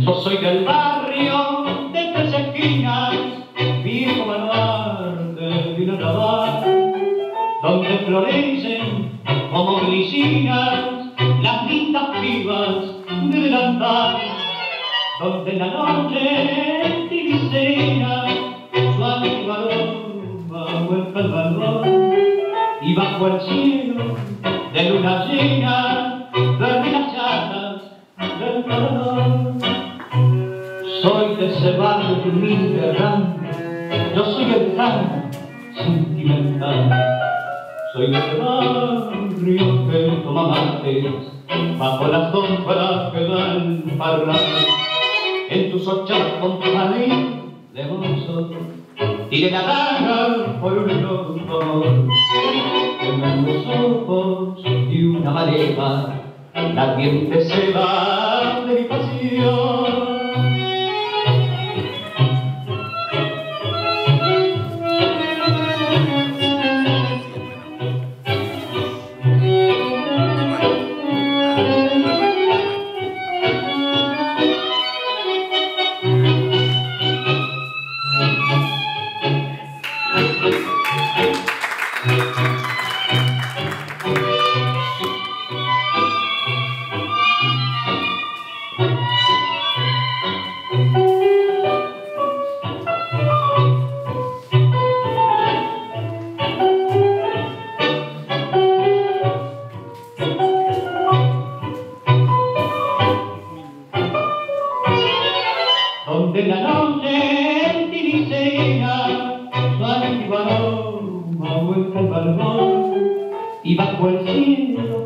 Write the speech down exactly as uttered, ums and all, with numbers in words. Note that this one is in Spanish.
Yo soy del barrio de Tres Esquinas, viejo baluarte de una tabar, donde florecen como glicinas las lindas pibas de delantal, donde la noche tilicera suave tu aroma vuelta al balcón, y bajo el cielo de luna llena duermen las chatas del corredor. Soy de ese barrio humilde errante, yo soy el tan sentimental. Soy de ese barrio que toma mates bajo las sombras que dan parrales. En tus ochavas con tu jardín de mozo tiré la daga por un loco. En los ojos de una maleva la ardiente se va de mi pasión. Donde la noche tilicea suave tu aroma vuelta al balcón, y bajo el cielo